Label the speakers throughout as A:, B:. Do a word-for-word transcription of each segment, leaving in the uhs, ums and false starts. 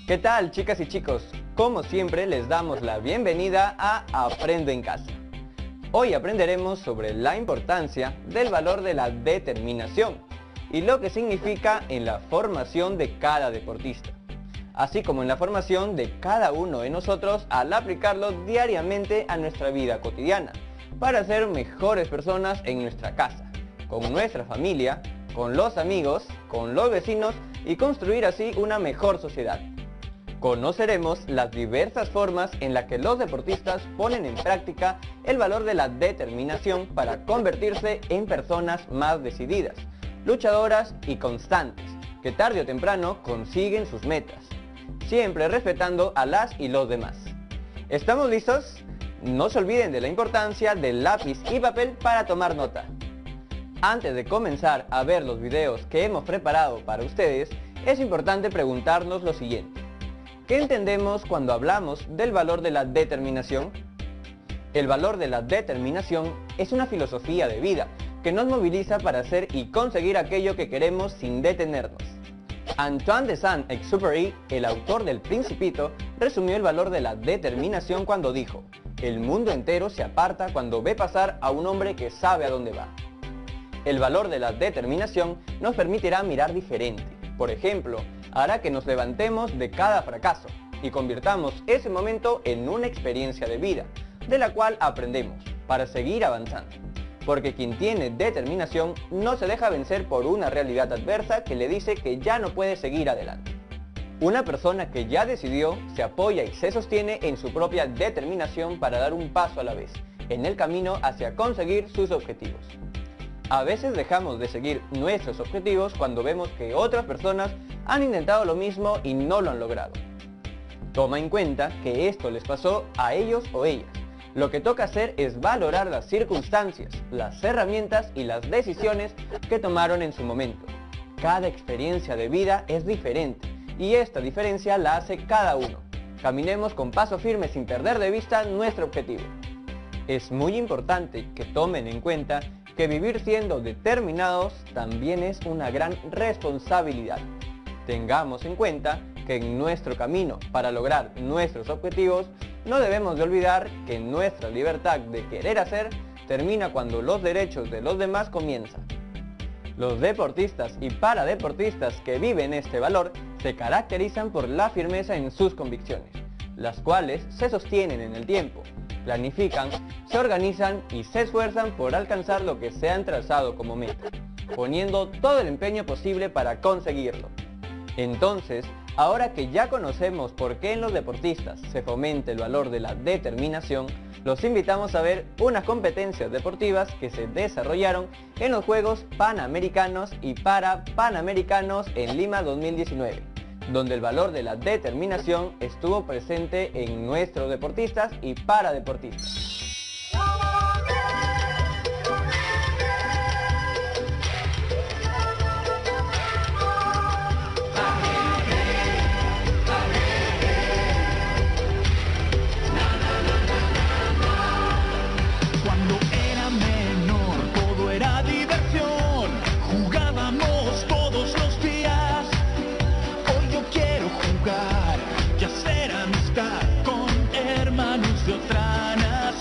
A: ¿Qué tal, chicas y chicos? Como siempre les damos la bienvenida a Aprendo en Casa. Hoy aprenderemos sobre la importancia del valor de la determinación y lo que significa en la formación de cada deportista, así como en la formación de cada uno de nosotros al aplicarlo diariamente a nuestra vida cotidiana, para ser mejores personas en nuestra casa, con nuestra familia, con los amigos, con los vecinos y construir así una mejor sociedad. Conoceremos las diversas formas en las que los deportistas ponen en práctica el valor de la determinación para convertirse en personas más decididas, luchadoras y constantes, que tarde o temprano consiguen sus metas, siempre respetando a las y los demás. ¿Estamos listos? No se olviden de la importancia del lápiz y papel para tomar nota. Antes de comenzar a ver los videos que hemos preparado para ustedes, es importante preguntarnos lo siguiente. ¿Qué entendemos cuando hablamos del valor de la determinación? El valor de la determinación es una filosofía de vida que nos moviliza para hacer y conseguir aquello que queremos sin detenernos. Antoine de Saint-Exupéry, el autor del Principito, resumió el valor de la determinación cuando dijo: "El mundo entero se aparta cuando ve pasar a un hombre que sabe a dónde va". El valor de la determinación nos permitirá mirar diferente. Por ejemplo, hará que nos levantemos de cada fracaso y convirtamos ese momento en una experiencia de vida, de la cual aprendemos para seguir avanzando. Porque quien tiene determinación no se deja vencer por una realidad adversa que le dice que ya no puede seguir adelante. Una persona que ya decidió se apoya y se sostiene en su propia determinación para dar un paso a la vez, en el camino hacia conseguir sus objetivos. A veces dejamos de seguir nuestros objetivos cuando vemos que otras personas han intentado lo mismo y no lo han logrado. Toma en cuenta que esto les pasó a ellos o ellas. Lo que toca hacer es valorar las circunstancias, las herramientas y las decisiones que tomaron en su momento. Cada experiencia de vida es diferente y esta diferencia la hace cada uno. Caminemos con paso firme sin perder de vista nuestro objetivo. Es muy importante que tomen en cuenta que vivir siendo determinados también es una gran responsabilidad. Tengamos en cuenta que en nuestro camino para lograr nuestros objetivos no debemos de olvidar que nuestra libertad de querer hacer termina cuando los derechos de los demás comienzan. Los deportistas y paradeportistas que viven este valor se caracterizan por la firmeza en sus convicciones, las cuales se sostienen en el tiempo, planifican, se organizan y se esfuerzan por alcanzar lo que se han trazado como meta, poniendo todo el empeño posible para conseguirlo. Entonces, ahora que ya conocemos por qué en los deportistas se fomenta el valor de la determinación, los invitamos a ver unas competencias deportivas que se desarrollaron en los Juegos Panamericanos y para Panamericanos en Lima dos mil diecinueve, donde el valor de la determinación estuvo presente en nuestros deportistas y paradeportistas.
B: Cuando era menor todo era diversión, jugábamos todos los días. Hoy yo quiero jugar y hacer amistad con hermanos de otra nación.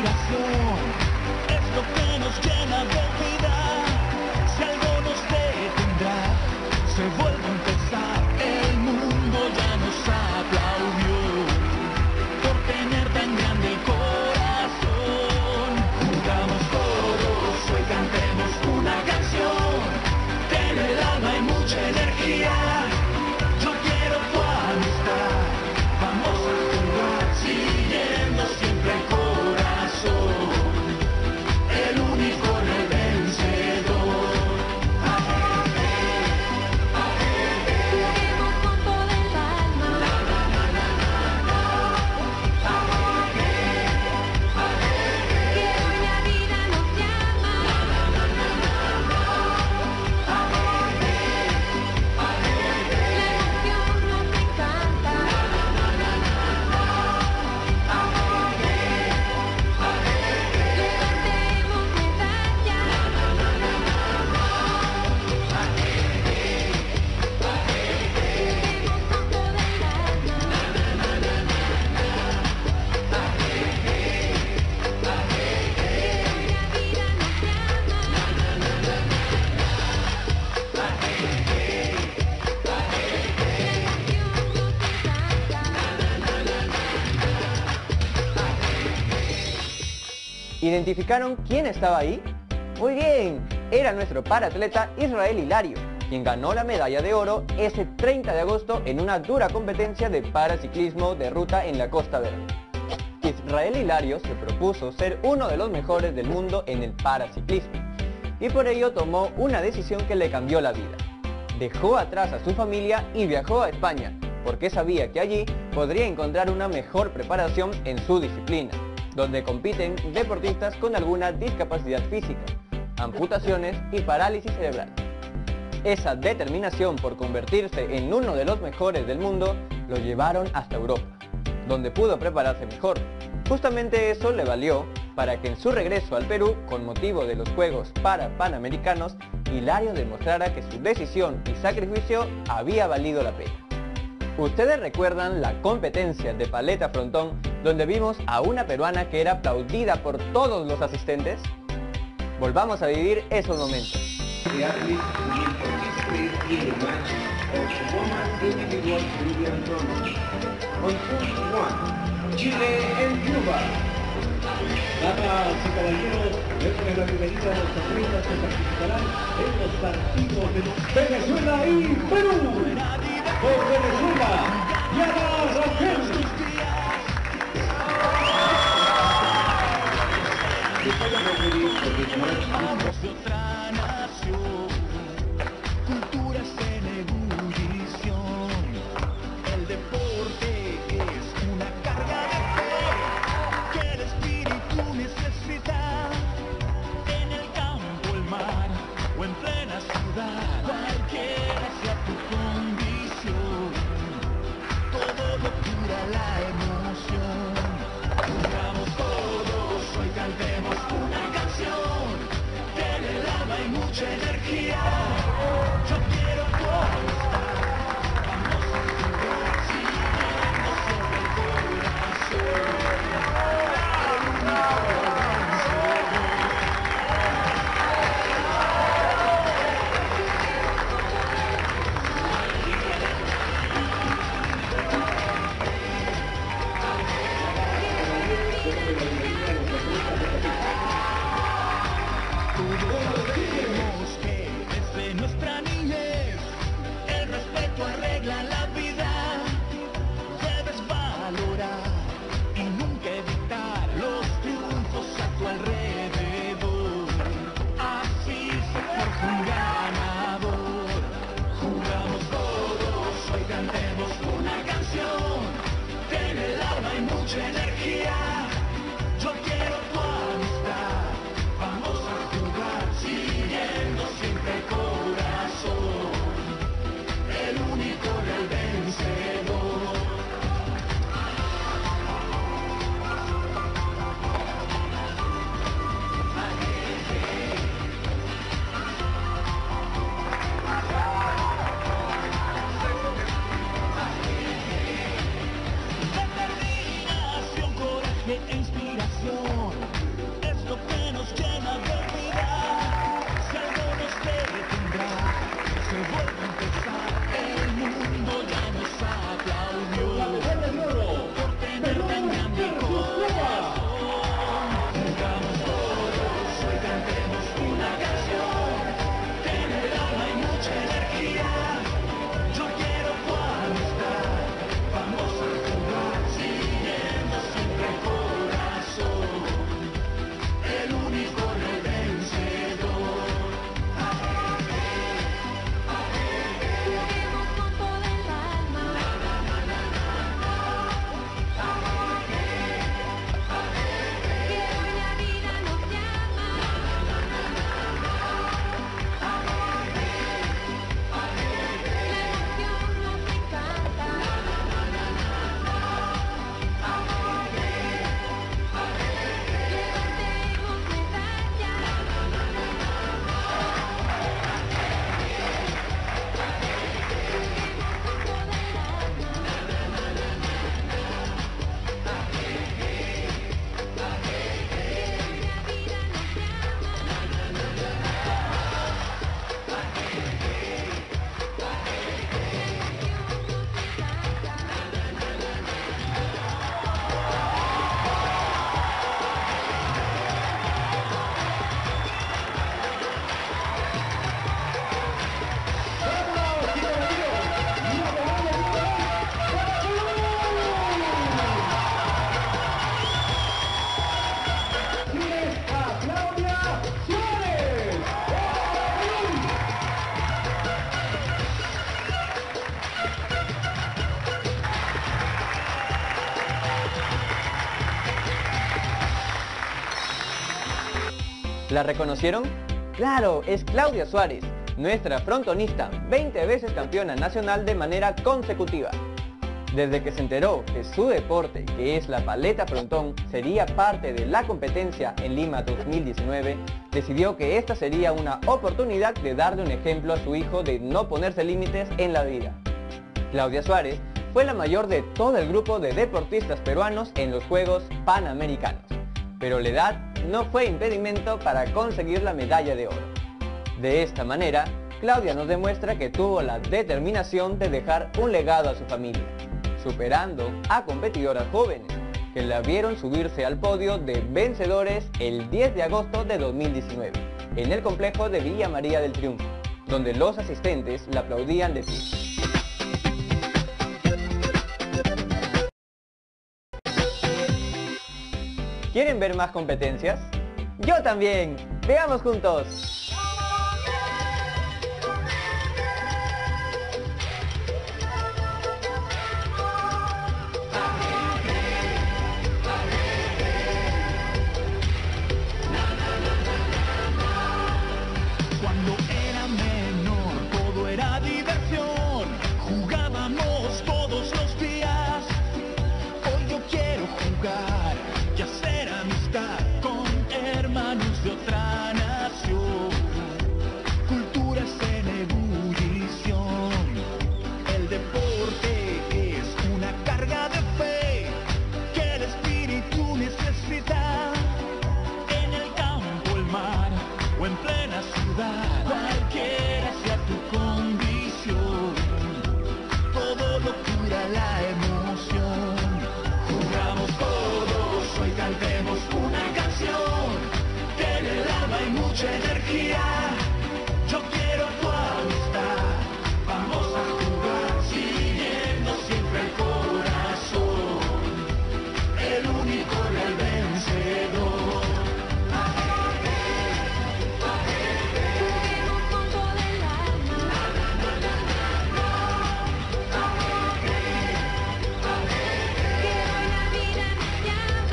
B: inspiración es lo que nos llena de vida. Si algo nos detendrá, se vuelve a empezar. El mundo ya nos aplaudió por tener tan grande el corazón. Juntamos todos, hoy cantemos una canción. Tiene el alma y mucha energía. Yo quiero tu amistad. Vamos a jugar siguiendo siempre el corazón. El único el vencedor.
C: Juguemos con todo el alma. Que hoy la vida nos llama. La emoción nos encanta. Levantemos medallas. Juguemos con todo el alma. Que hoy la vida nos llama.
A: ¿Identificaron quién estaba ahí? Muy bien, era nuestro paratleta Israel Hilario, quien ganó la medalla de oro ese treinta de agosto en una dura competencia de paraciclismo de ruta en la Costa Verde. Israel Hilario se propuso ser uno de los mejores del mundo en el paraciclismo y por ello tomó una decisión que le cambió la vida. Dejó atrás a su familia y viajó a España, porque sabía que allí podría encontrar una mejor preparación en su disciplina, donde compiten deportistas con alguna discapacidad física, amputaciones y parálisis cerebral. Esa determinación por convertirse en uno de los mejores del mundo lo llevaron hasta Europa, donde pudo prepararse mejor. Justamente eso le valió para que en su regreso al Perú, con motivo de los Juegos Parapanamericanos, Hilario demostrara que su decisión y sacrificio había valido la pena. ¿Ustedes recuerdan la competencia de paleta frontón donde vimos a una peruana que era aplaudida por todos los asistentes? Volvamos a vivir esos momentos.
D: The athletes will participate in the match of women's individual Peruvian tournament. On Pool one, Chile and Cuba.
E: Damas y caballeros, déjenme la bienvenida a los atletas que participarán en los partidos de Venezuela y Perú. Por Venezuela, Diana Rangel.
B: Somos de otra nación, culturas en ebullición. El deporte es una carga de fe que el espíritu necesita. En el campo, el mar o en plena ciudad, cualquiera sea tu condición, todo lo cura la emoción. Jugamos todos, hoy cantemos una canción. Tiene el alma y mucha energía. Yo quiero tu amistad. Vamos a jugar siguiendo siempre el corazón. El único todos queremos que
A: ¿La reconocieron? ¡Claro! Es Claudia Suárez, nuestra frontonista, veinte veces campeona nacional de manera consecutiva. Desde que se enteró que su deporte, que es la paleta frontón, sería parte de la competencia en Lima dos mil diecinueve, decidió que esta sería una oportunidad de darle un ejemplo a su hijo de no ponerse límites en la vida. Claudia Suárez fue la mayor de todo el grupo de deportistas peruanos en los Juegos Panamericanos, pero la edad no fue impedimento para conseguir la medalla de oro. De esta manera, Claudia nos demuestra que tuvo la determinación de dejar un legado a su familia, superando a competidoras jóvenes que la vieron subirse al podio de vencedores el diez de agosto de dos mil diecinueve en el complejo de Villa María del Triunfo, donde los asistentes la aplaudían de pie. ¿Quieren ver más competencias? ¡Yo también! ¡Veamos juntos!
B: Cuando era menor todo era diversión, jugábamos todos los días. Hoy yo quiero jugar y hacer amistad con hermanos de otra nación. Culturas en ebullición, el deporte es una carga de fe que el espíritu necesita. En el campo, el mar o en plena ciudad, cualquiera sea tu condición, todo lo cura la emoción. Jugamos todos, hoy cantemos una canción, que en el alma hay mucha energía. Yo quiero tu amistad, vamos a jugar, siguiendo siempre el corazón, el único real vencedor.
C: Juguemos con todo el alma. Que hoy la vida nos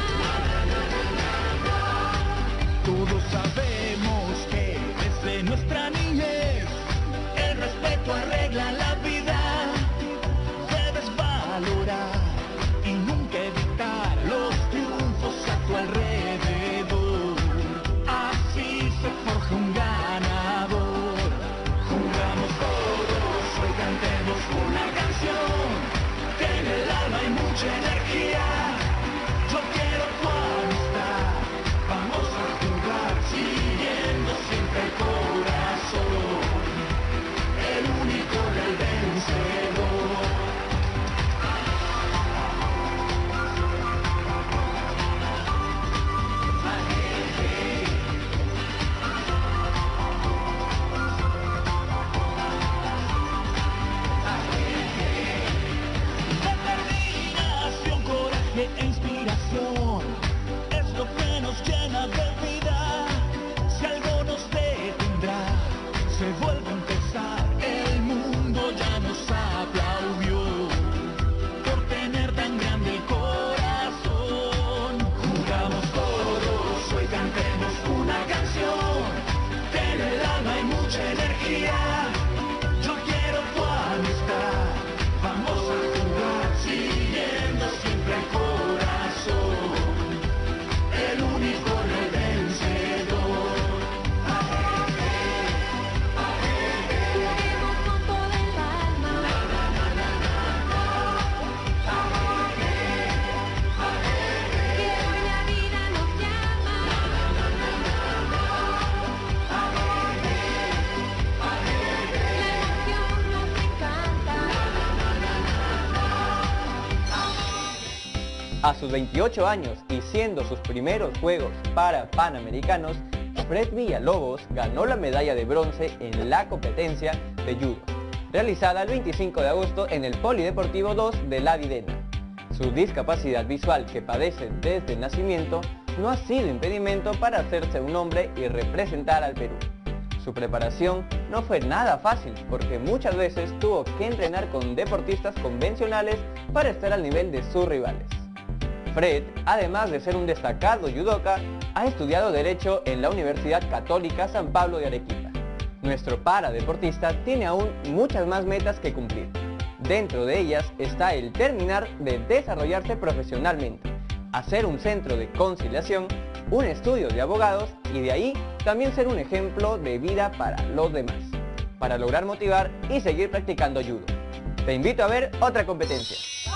C: llama.
B: Todos sabemos que desde nuestra niñez el respeto arregla la vida. Debes valorar y nunca evitar los triunfos a tu alrededor. Así se forja un ganador. Jugamos todos, hoy cantemos una canción, que en el alma hay mucha energía. Yo quiero tu amistad, vamos a jugar, siguiendo siempre el corazón, el único real vencedor. Determinación, coraje e inspiración es lo que nos llena de vida. Si algo nos detendrá, se vuelve a empezar. El mundo ya nos aplaudió por tener tan grande el corazón. Jugamos todos, hoy cantemos una canción, que en el alma hay mucha energía. Yo quiero tu amistad, vamos a jugar, siguiendo siempre el corazón, el único real vencedor.
C: Juguemos con todo el alma. Que hoy la vida nos llama. La emoción nos encanta.
A: A sus veintiocho años y siendo sus primeros Juegos para Panamericanos, Fred Villalobos ganó la medalla de bronce en la competencia de judo, realizada el veinticinco de agosto en el Polideportivo dos de La Videna. Su discapacidad visual, que padece desde el nacimiento, no ha sido impedimento para hacerse un hombre y representar al Perú. Su preparación no fue nada fácil, porque muchas veces tuvo que entrenar con deportistas convencionales para estar al nivel de sus rivales. Fred, además de ser un destacado judoka, ha estudiado Derecho en la Universidad Católica San Pablo de Arequipa. Nuestro paradeportista tiene aún muchas más metas que cumplir. Dentro de ellas está el terminar de desarrollarse profesionalmente, hacer un centro de conciliación, un estudio de abogados y de ahí también ser un ejemplo de vida para los demás, para lograr motivar y seguir practicando judo. Te invito a ver otra competencia.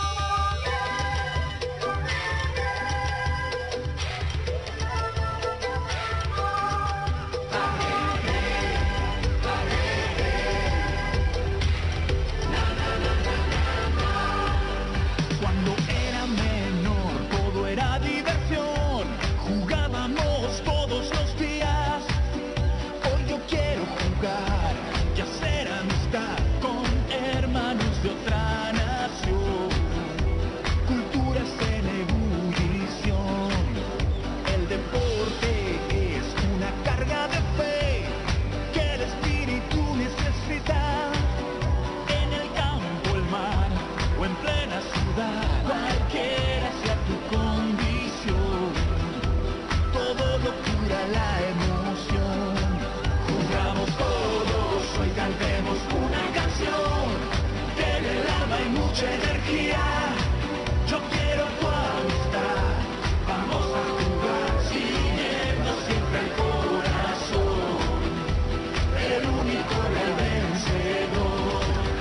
B: Cuando era menor todo era diversión, jugábamos todos los días. Hoy yo quiero jugar y hacer amistad con hermanos de otra nación. Culturas en ebullición, el deporte es una carga de fe que el espíritu necesita. En el campo, el mar o en plena ciudad, cualquiera sea tu condición, todo lo cura la emoción. Jugamos todos, hoy cantemos una canción, que en el alma hay mucha energía. Yo quiero tu amistad, vamos a jugar, siguiendo siempre el corazón, el único, el vencedor.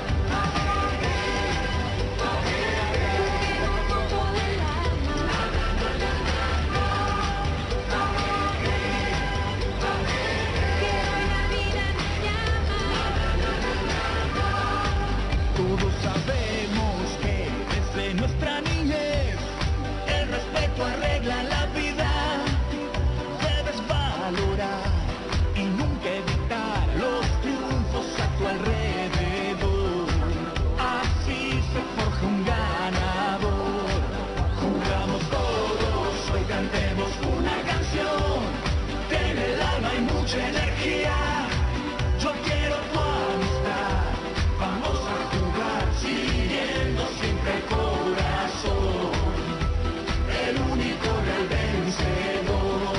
B: Todos sabemos que desde nuestra niñez el respeto arregla la vida. Debes valorar y nunca evitar los triunfos a tu alrededor. Así se forja un ganador. Jugamos todos, hoy cantemos una canción, que en el alma hay mucha energía. Yo quiero tu amistad, vamos a jugar, siguiendo siempre el corazón, el único, el vencedor.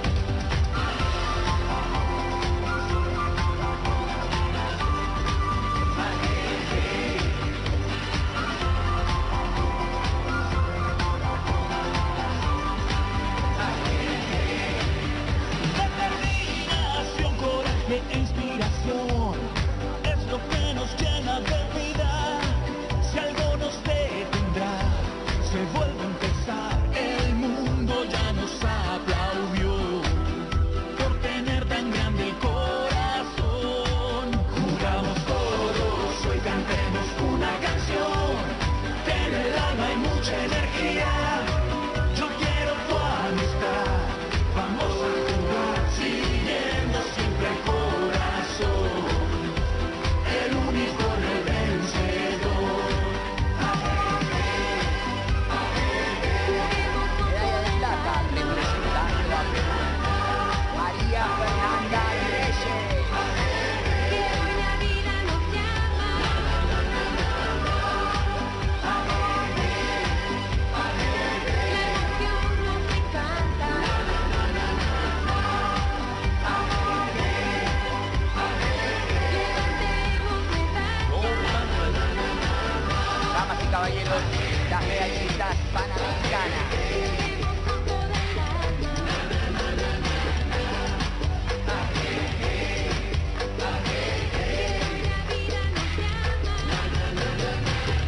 B: Determinación, coraje e inspiración es lo que nos llena de vida. Si algo nos detendrá, se vuelve a empezar. El mundo ya nos aplaudió por tener tan grande el corazón. Jugamos todos, hoy cantemos una canción, que en el alma hay mucha energía. Yo quiero tu amistad, vamos a jugar, siguiendo siempre el corazón, el único, el vencedor.
F: Medalla de plata representando a Perú, María Fernanda Reyes.
C: Que hoy la vida nos llama. La emoción nos encanta. Levantemos medallas.
F: Damas y caballeros, las medallistas panamericanas.
C: Con toda el alma. Que hoy la vida nos llama.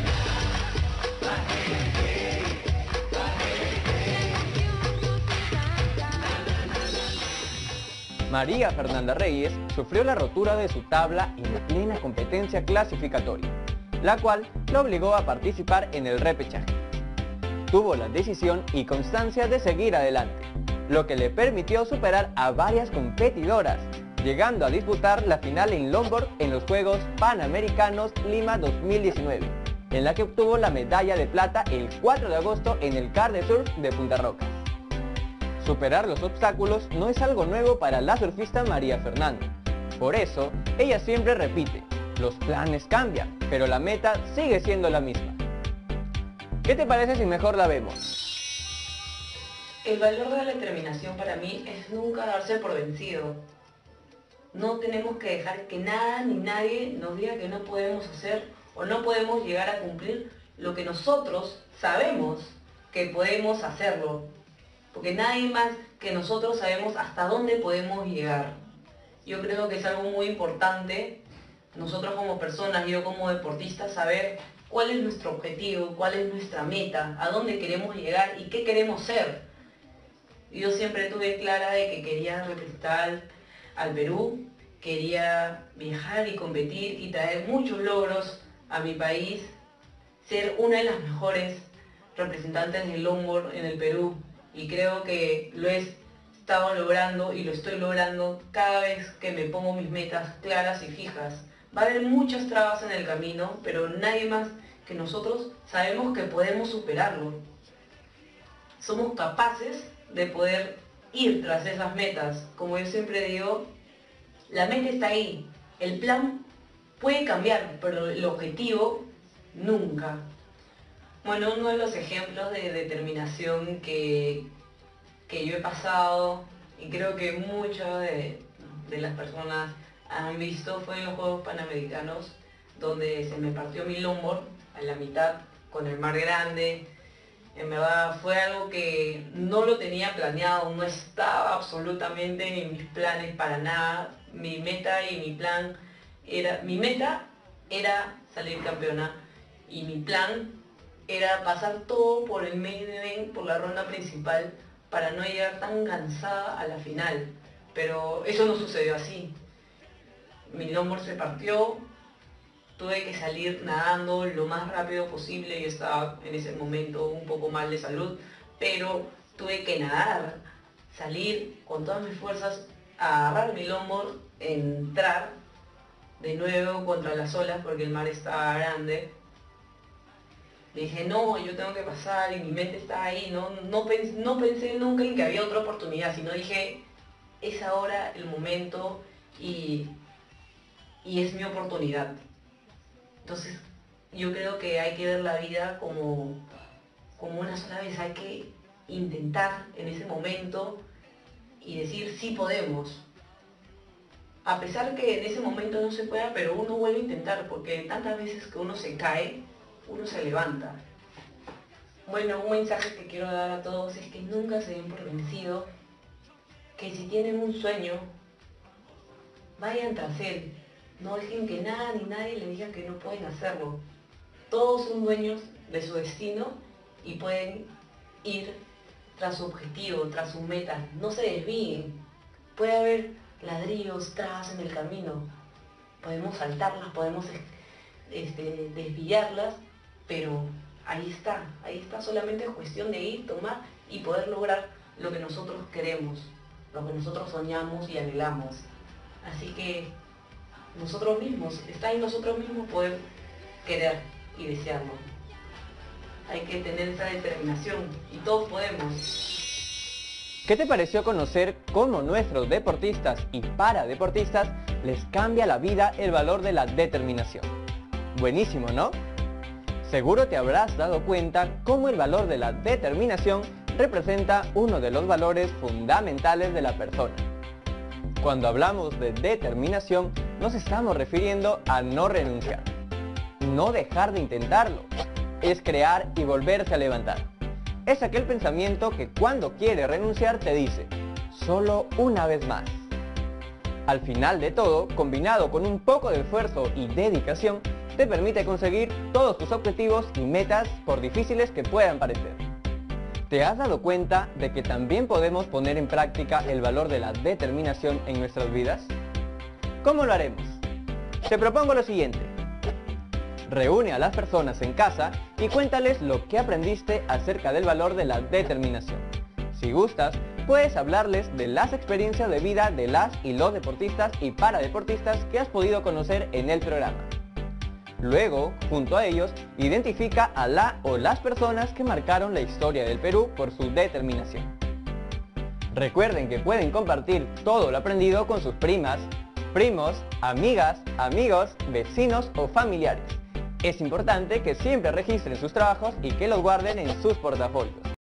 A: María Fernanda Reyes sufrió la rotura de su tabla en la plena competencia clasificatoria, la cual la obligó a participar en el repechaje. Tuvo la decisión y constancia de seguir adelante, lo que le permitió superar a varias competidoras, llegando a disputar la final en longboard en los Juegos Panamericanos Lima dos mil diecinueve, en la que obtuvo la medalla de plata el cuatro de agosto en el Car de Surf de Punta Rocas. Superar los obstáculos no es algo nuevo para la surfista María Fernanda. Por eso, ella siempre repite, los planes cambian, pero la meta sigue siendo la misma. ¿Qué te parece si mejor la vemos?
G: El valor de la determinación para mí es nunca darse por vencido. No tenemos que dejar que nada ni nadie nos diga que no podemos hacer o no podemos llegar a cumplir lo que nosotros sabemos que podemos hacerlo. Porque nadie más que nosotros sabemos hasta dónde podemos llegar. Yo creo que es algo muy importante, nosotros como personas, yo como deportista, saber cuál es nuestro objetivo, cuál es nuestra meta, a dónde queremos llegar y qué queremos ser. Yo siempre tuve clara de que quería representar al Perú, quería viajar y competir y traer muchos logros a mi país, ser una de las mejores representantes del longboard en el Perú, y creo que lo he estado logrando y lo estoy logrando cada vez que me pongo mis metas claras y fijas. Va a haber muchas trabas en el camino, pero nadie más que nosotros sabemos que podemos superarlo. Somos capaces de poder ir tras esas metas. Como yo siempre digo, la meta está ahí, el plan puede cambiar, pero el objetivo nunca. Bueno, uno de los ejemplos de determinación que, que yo he pasado, y creo que muchas de, de las personas han visto, fue en los Juegos Panamericanos, donde se me partió mi longboard a la mitad con el mar grande. En verdad fue algo que no lo tenía planeado, no estaba absolutamente en mis planes para nada. Mi meta y mi plan era, mi meta era salir campeona y mi plan era pasar todo por el main event, por la ronda principal, para no llegar tan cansada a la final. Pero eso no sucedió así. Mi longboard se partió, tuve que salir nadando lo más rápido posible. Yo estaba en ese momento un poco mal de salud, pero tuve que nadar, salir con todas mis fuerzas, agarrar mi longboard, entrar de nuevo contra las olas porque el mar estaba grande. Dije, no, yo tengo que pasar, y mi mente estaba ahí, no, no, pens no pensé nunca en que había otra oportunidad, sino dije, es ahora el momento y, y es mi oportunidad. Entonces, yo creo que hay que ver la vida como, como una sola vez, hay que intentar en ese momento y decir, sí podemos. A pesar que en ese momento no se pueda, pero uno vuelve a intentar, porque tantas veces que uno se cae, uno se levanta. Bueno, un mensaje que quiero dar a todos es que nunca se den por vencido, que si tienen un sueño, vayan tras él. No dejen que nada ni nadie les diga que no pueden hacerlo. Todos son dueños de su destino y pueden ir tras su objetivo, tras sus metas. No se desvíen. Puede haber ladrillos, trabas en el camino. Podemos saltarlas, podemos este, desviarlas, pero ahí está, ahí está, solamente es cuestión de ir, tomar y poder lograr lo que nosotros queremos, lo que nosotros soñamos y anhelamos. Así que nosotros mismos, está en nosotros mismos poder querer y desearlo. Hay que tener esa determinación y todos podemos.
A: ¿Qué te pareció conocer cómo nuestros deportistas y paradeportistas les cambia la vida el valor de la determinación? Buenísimo, ¿no? Seguro te habrás dado cuenta cómo el valor de la determinación representa uno de los valores fundamentales de la persona. Cuando hablamos de determinación, nos estamos refiriendo a no renunciar, no dejar de intentarlo, es crear y volverse a levantar. Es aquel pensamiento que cuando quiere renunciar te dice, solo una vez más. Al final de todo, combinado con un poco de esfuerzo y dedicación, te permite conseguir todos tus objetivos y metas, por difíciles que puedan parecer. ¿Te has dado cuenta de que también podemos poner en práctica el valor de la determinación en nuestras vidas? ¿Cómo lo haremos? Te propongo lo siguiente. Reúne a las personas en casa y cuéntales lo que aprendiste acerca del valor de la determinación. Si gustas, puedes hablarles de las experiencias de vida de las y los deportistas y paradeportistas que has podido conocer en el programa. Luego, junto a ellos, identifica a la o las personas que marcaron la historia del Perú por su determinación. Recuerden que pueden compartir todo lo aprendido con sus primas, primos, amigas, amigos, vecinos o familiares. Es importante que siempre registren sus trabajos y que los guarden en sus portafolios.